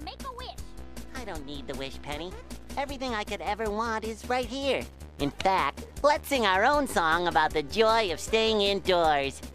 make a wish. I don't need the wish, Penny. Everything I could ever want is right here. In fact, let's sing our own song about the joy of staying indoors.